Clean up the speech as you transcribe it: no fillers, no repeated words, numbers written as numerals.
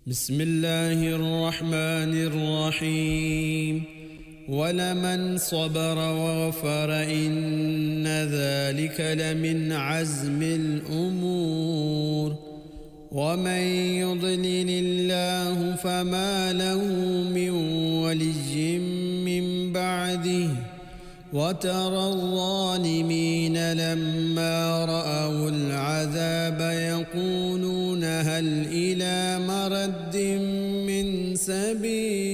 بسم الله الرحمن الرحيم ولمن صبر وغفر إن ذلك لمن عزم الأمور ومن يضلل الله فما له من ولي من بعده وترى الظالمين لما رأوا العذاب يقولون هل إلى مرد من سبيل